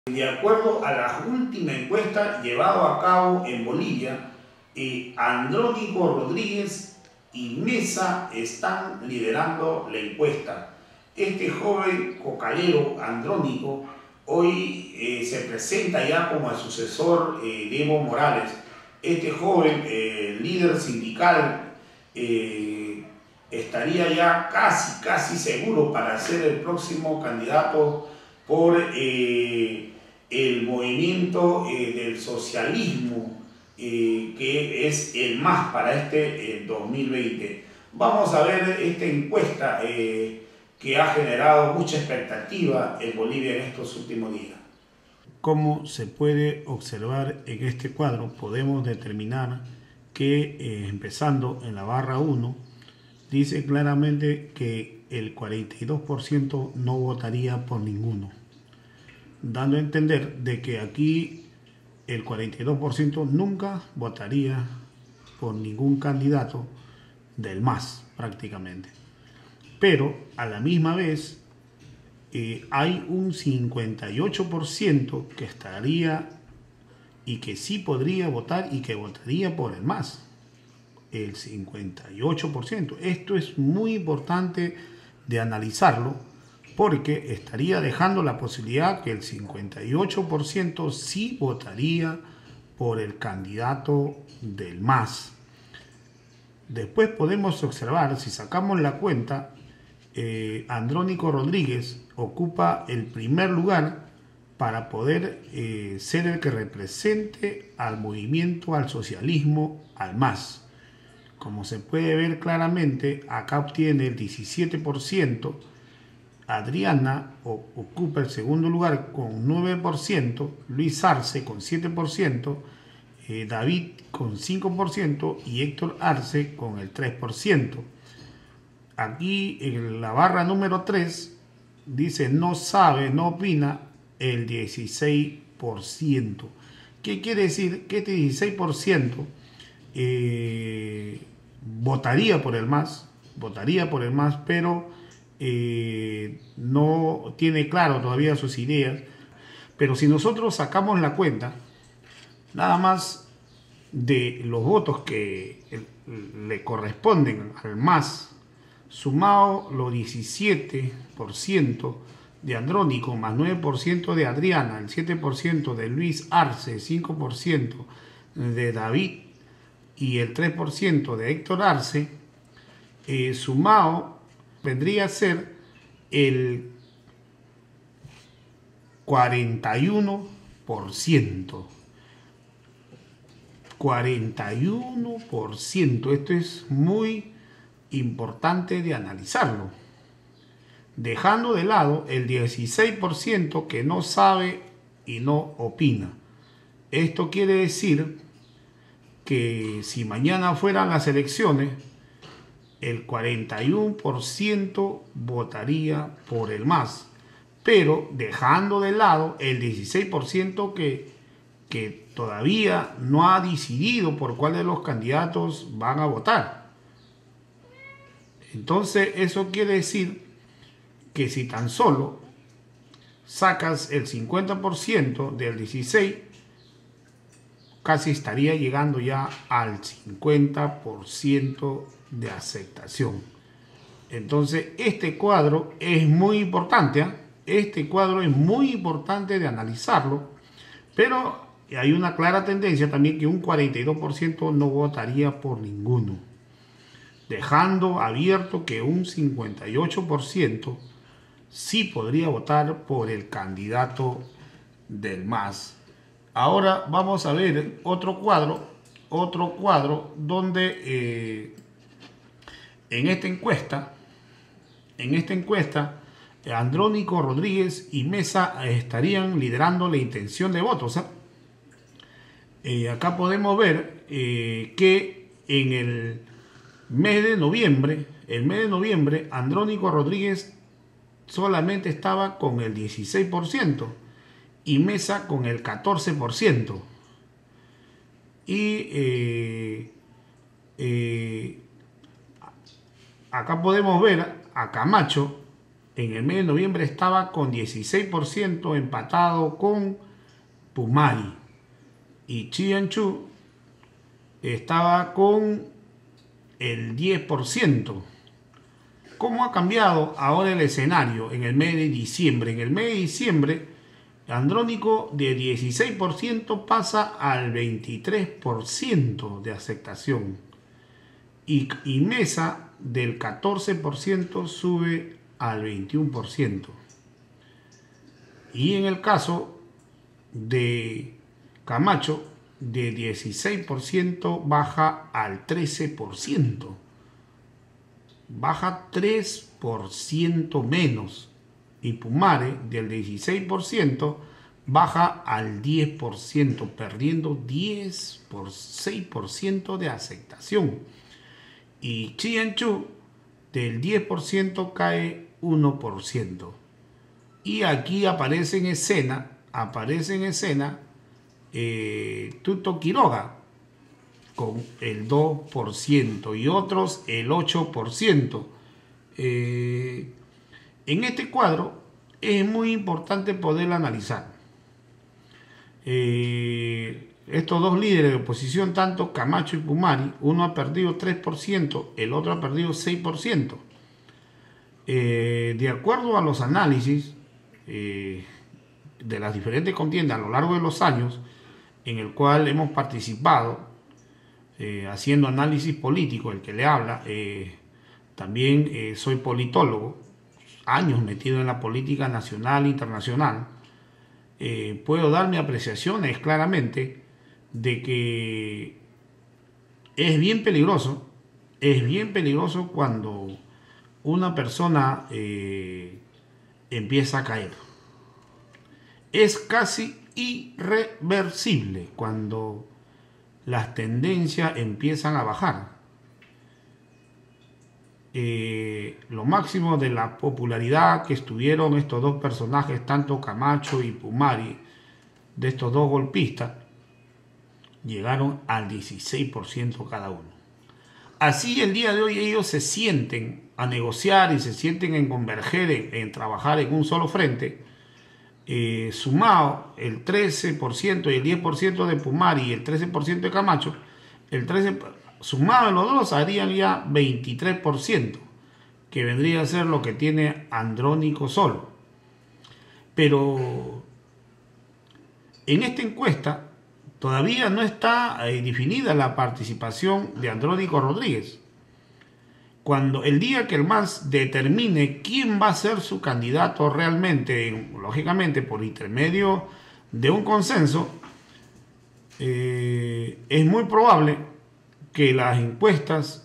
De acuerdo a la última encuesta llevada a cabo en Bolivia, Andrónico Rodríguez y Mesa están liderando la encuesta. Este joven cocalero Andrónico hoy se presenta ya como el sucesor de Evo Morales. Este joven líder sindical estaría ya casi seguro para ser el próximo candidato por el movimiento del socialismo, que es el MAS para este 2020. Vamos a ver esta encuesta que ha generado mucha expectativa en Bolivia en estos últimos días. Como se puede observar en este cuadro, podemos determinar que empezando en la barra 1, dice claramente que el 42% no votaría por ninguno, dando a entender de que aquí el 42% nunca votaría por ningún candidato del MAS prácticamente. Pero a la misma vez hay un 58% que estaría y que sí podría votar y que votaría por el MAS. El 58%. Esto es muy importante de analizarlo porque estaría dejando la posibilidad que el 58% sí votaría por el candidato del MAS. Después podemos observar, si sacamos la cuenta, Andrónico Rodríguez ocupa el primer lugar para poder ser el que represente al movimiento, al socialismo, al MAS. Como se puede ver claramente, acá obtiene el 17%, Adriana ocupa el segundo lugar con 9%, Luis Arce con 7%, David con 5% y Héctor Arce con el 3%. Aquí en la barra número 3 dice no sabe, no opina el 16%. ¿Qué quiere decir? Que este 16% votaría por el MAS, pero no tiene claro todavía sus ideas. Pero si nosotros sacamos la cuenta, nada más de los votos que le corresponden al MAS, sumado los 17% de Andrónico, más 9% de Adriana, el 7% de Luis Arce, 5% de David y el 3% de Héctor Arce, sumado vendría a ser el 41%. 41%. Esto es muy importante de analizarlo. Dejando de lado el 16% que no sabe y no opina. Esto quiere decir que si mañana fueran las elecciones, el 41% votaría por el MAS, pero dejando de lado el 16% que todavía no ha decidido por cuál de los candidatos van a votar. Entonces eso quiere decir que si tan solo sacas el 50% del 16%, casi estaría llegando ya al 50% de aceptación. Entonces este cuadro es muy importante, este cuadro es muy importante de analizarlo, pero hay una clara tendencia también que un 42% no votaría por ninguno, dejando abierto que un 58% sí podría votar por el candidato del MAS. Ahora vamos a ver otro cuadro donde en esta encuesta Andrónico Rodríguez y Mesa estarían liderando la intención de votos. Acá podemos ver que en el mes de noviembre, Andrónico Rodríguez solamente estaba con el 16% y Mesa con el 14%. Y acá podemos ver a Camacho en el mes de noviembre estaba con 16% empatado con Pumari. Y Chianchu estaba con el 10%. ¿Cómo ha cambiado ahora el escenario en el mes de diciembre? En el mes de diciembre, Andrónico de 16% pasa al 23% de aceptación. Y Mesa del 14% sube al 21%. Y en el caso de Camacho, de 16% baja al 13%. Baja 3% menos. Y Pumare del 16% baja al 10%, perdiendo 6% de aceptación. Y Chianchu del 10% cae 1%. Y aquí aparece en escena Tuto Quiroga con el 2% y otros el 8%. En este cuadro es muy importante poder analizar. Estos dos líderes de oposición, tanto Camacho y Pumari, uno ha perdido 3%, el otro ha perdido 6%. De acuerdo a los análisis de las diferentes contiendas a lo largo de los años, en el cual hemos participado haciendo análisis político, el que le habla, también soy politólogo, años metido en la política nacional e internacional, puedo dar mis apreciaciones claramente de que es bien peligroso cuando una persona empieza a caer. Es casi irreversible cuando las tendencias empiezan a bajar. Lo máximo de la popularidad que estuvieron estos dos personajes, tanto Camacho y Pumari, de estos dos golpistas, llegaron al 16% cada uno. Así el día de hoy ellos se sienten a negociar y se sienten en converger, en trabajar en un solo frente. Sumado el 13% y el 10% de Pumari y el 13% de Camacho, sumado en los dos harían ya 23%, que vendría a ser lo que tiene Andrónico solo. Pero en esta encuesta todavía no está definida la participación de Andrónico Rodríguez. Cuando el día que el MAS determine quién va a ser su candidato realmente, lógicamente por intermedio de un consenso, es muy probable que las encuestas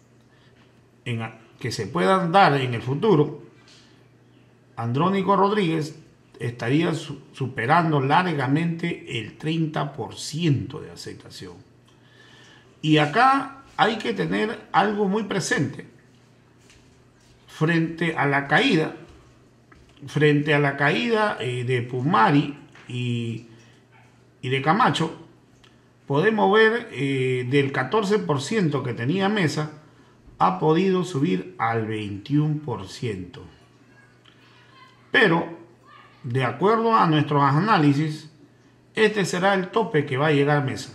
que se puedan dar en el futuro, Andrónico Rodríguez estaría superando largamente el 30% de aceptación. Y acá hay que tener algo muy presente. Frente a la caída de Pumari y de Camacho, podemos ver del 14% que tenía Mesa, ha podido subir al 21%. Pero, de acuerdo a nuestros análisis, este será el tope que va a llegar Mesa.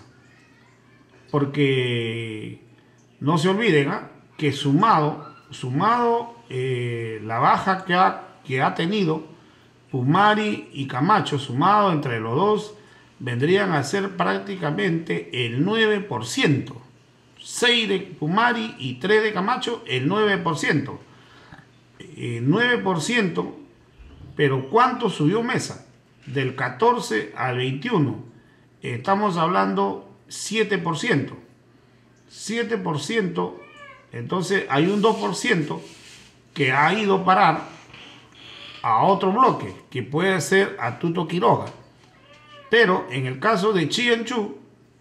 Porque no se olviden que sumado la baja que ha tenido Pumari y Camacho, sumado entre los dos, vendrían a ser prácticamente el 9%. 6 de Pumari y 3 de Camacho, el 9%. 9%, pero ¿cuánto subió Mesa? Del 14 al 21. Estamos hablando 7%. 7%, entonces hay un 2% que ha ido a parar a otro bloque, que puede ser a Tuto Quiroga. Pero en el caso de Chianchu,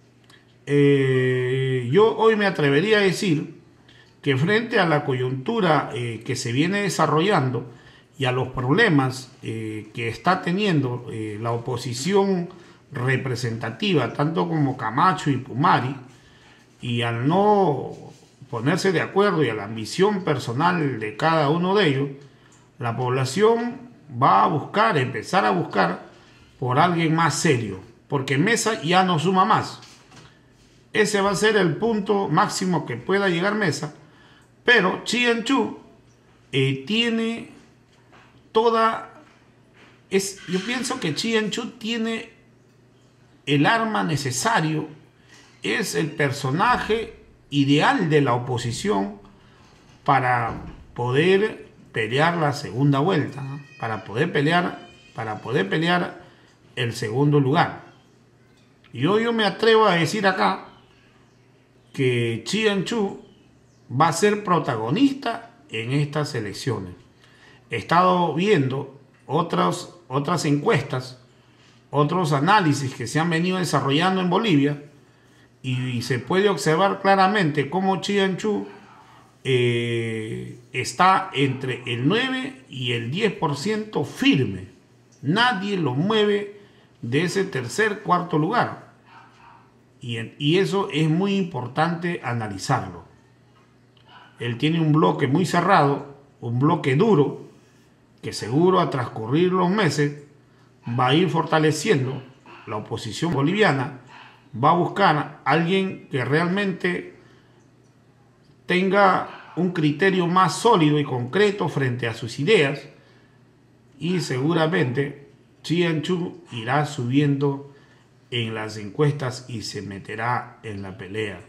yo hoy me atrevería a decir que frente a la coyuntura que se viene desarrollando y a los problemas que está teniendo la oposición representativa, tanto como Camacho y Pumari, y al no ponerse de acuerdo y a la ambición personal de cada uno de ellos, La población va a empezar a buscar por alguien más serio, porque Mesa ya no suma más. Ese va a ser el punto máximo que pueda llegar Mesa, pero Chianchu tiene yo pienso que Chianchu tiene el arma necesario, es el personaje ideal de la oposición para poder pelear la segunda vuelta, ¿no? para poder pelear el segundo lugar. Yo me atrevo a decir acá que Chianchu va a ser protagonista en estas elecciones. He estado viendo otras encuestas, otros análisis que se han venido desarrollando en Bolivia y se puede observar claramente cómo Chianchu está entre el 9 y el 10% firme. Nadie lo mueve de ese cuarto lugar. Y eso es muy importante analizarlo. Él tiene un bloque muy cerrado, un bloque duro, que seguro a transcurrir los meses va a ir fortaleciendo la oposición boliviana, va a buscar a alguien que realmente tenga un criterio más sólido y concreto frente a sus ideas, y seguramente Chianchu irá subiendo en las encuestas y se meterá en la pelea.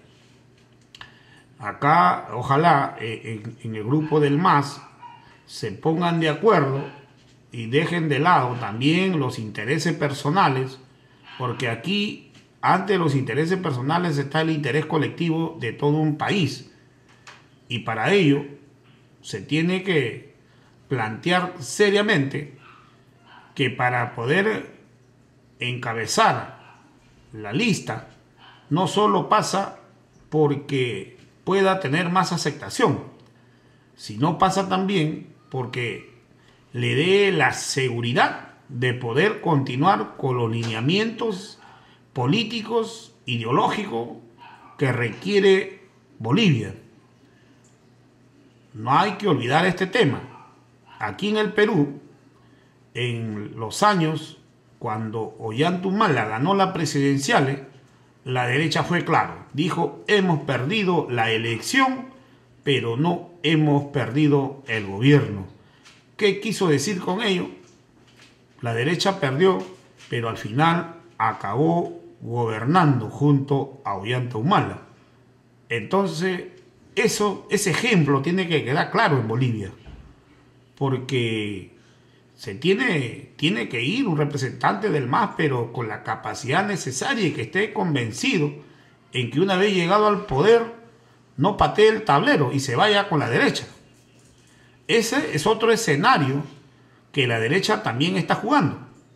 Acá, ojalá en el grupo del MAS se pongan de acuerdo y dejen de lado también los intereses personales, porque aquí, ante los intereses personales, está el interés colectivo de todo un país. Y para ello se tiene que plantear seriamente que para poder encabezar la lista no solo pasa porque pueda tener más aceptación, sino pasa también porque le dé la seguridad de poder continuar con los lineamientos políticos, ideológicos que requiere Bolivia. No hay que olvidar este tema. Aquí en el Perú, en los años cuando Ollanta Humala ganó las presidenciales, la derecha fue claro. Dijo, hemos perdido la elección, pero no hemos perdido el gobierno. ¿Qué quiso decir con ello? La derecha perdió, pero al final acabó gobernando junto a Ollanta Humala. Entonces, ese ejemplo tiene que quedar claro en Bolivia, porque se tiene que ir un representante del MAS, pero con la capacidad necesaria y que esté convencido en que una vez llegado al poder no patee el tablero y se vaya con la derecha. Ese es otro escenario que la derecha también está jugando.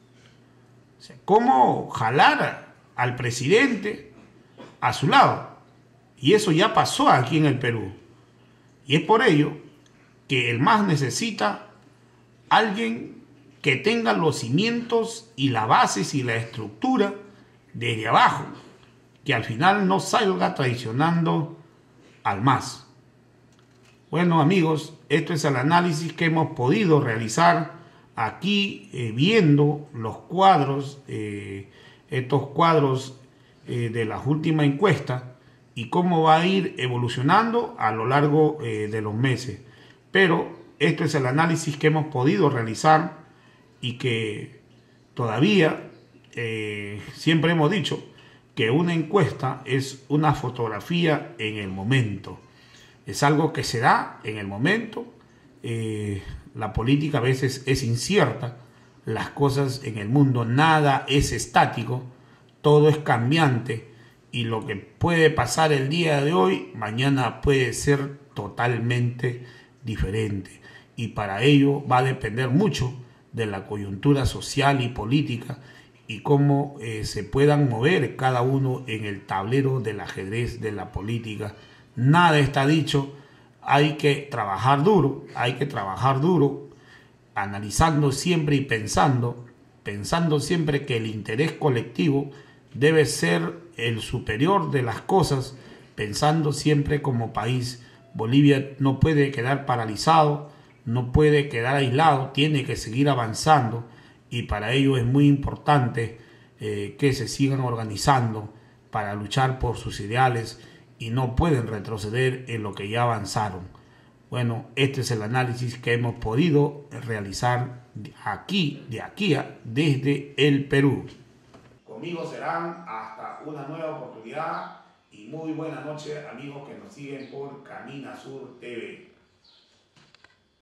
O sea, cómo jalar al presidente a su lado. Y eso ya pasó aquí en el Perú. Y es por ello que el MAS necesita alguien que tenga los cimientos y las bases y la estructura desde abajo, que al final no salga traicionando al MAS. Bueno, amigos, esto es el análisis que hemos podido realizar aquí, viendo los cuadros, estos cuadros de las últimas encuestas y cómo va a ir evolucionando a lo largo de los meses. Pero esto es el análisis que hemos podido realizar y que todavía siempre hemos dicho que una encuesta es una fotografía en el momento. Es algo que se da en el momento. La política a veces es incierta. Las cosas en el mundo, nada es estático. Todo es cambiante. Y lo que puede pasar el día de hoy, mañana puede ser totalmente diferente. Y para ello va a depender mucho de la coyuntura social y política y cómo se puedan mover cada uno en el tablero del ajedrez de la política. Nada está dicho, hay que trabajar duro, analizando siempre y pensando siempre que el interés colectivo debe ser el superior de las cosas, pensando siempre como país. Bolivia no puede quedar paralizado, no puede quedar aislado, tiene que seguir avanzando, y para ello es muy importante que se sigan organizando para luchar por sus ideales y no pueden retroceder en lo que ya avanzaron. Bueno, este es el análisis que hemos podido realizar desde el Perú. Conmigo serán hasta una nueva oportunidad y muy buena noche, amigos que nos siguen por Camina Sur TV.